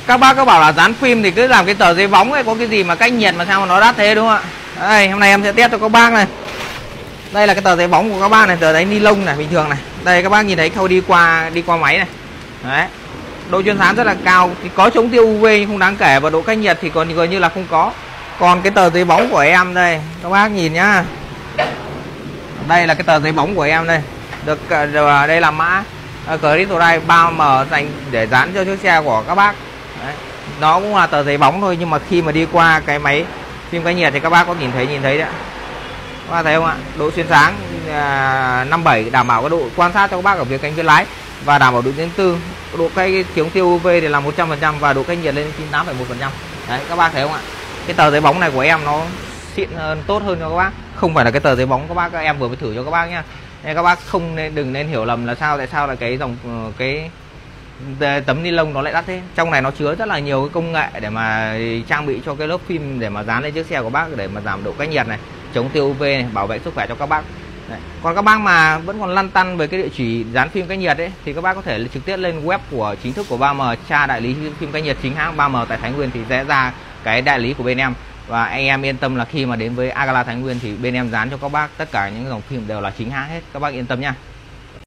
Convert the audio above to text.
Các bác có bảo là dán phim thì cứ làm cái tờ giấy bóng ấy, có cái gì mà cách nhiệt mà sao mà nó đắt thế đúng không ạ? Đây, hôm nay em sẽ test cho các bác này. Đây là cái tờ giấy bóng của các bác này, tờ giấy ni lông này bình thường này. Đây các bác nhìn thấy khâu đi qua máy này. Đấy. Độ chuyên sáng rất là cao, thì có chống tiêu UV nhưng không đáng kể, và độ cách nhiệt thì còn gần như là không có. Còn cái tờ giấy bóng của em đây, các bác nhìn nhá. Đây là cái tờ giấy bóng của em đây. Được đây là mã Crystalline 3M dành để dán cho chiếc xe của các bác. Đấy. Nó cũng là tờ giấy bóng thôi, nhưng mà khi mà đi qua cái máy phim cách nhiệt thì các bác có nhìn thấy đấy. Các bác thấy không ạ? Độ xuyên sáng 57, đảm bảo cái độ quan sát cho các bác ở phía cánh phía lái, và đảm bảo độ đến tư. Độ cái chống tiêu UV thì là 100% và độ cách nhiệt lên 98,1%. Đấy, các bác thấy không ạ? Cái tờ giấy bóng này của em nó xịn hơn, tốt hơn cho các bác. Không phải là cái tờ giấy bóng các em vừa mới thử cho các bác nhá. Nên các bác đừng nên hiểu lầm là tại sao là cái dòng cái tấm ni lông nó lại đắt thế. Trong này nó chứa rất là nhiều cái công nghệ để mà trang bị cho cái lớp phim để mà dán lên chiếc xe của bác, để mà giảm độ cách nhiệt này, chống tiêu UV này, bảo vệ sức khỏe cho các bác. Đấy. Còn các bác mà vẫn còn lăn tăn về cái địa chỉ dán phim cách nhiệt ấy, thì các bác có thể trực tiếp lên web của chính thức của 3M, tra đại lý phim cách nhiệt chính hãng 3M tại Thái Nguyên thì sẽ ra cái đại lý của bên em. Và anh em yên tâm là khi mà đến với Agala Thái Nguyên thì bên em dán cho các bác tất cả những dòng phim đều là chính hãng hết, các bác yên tâm nha.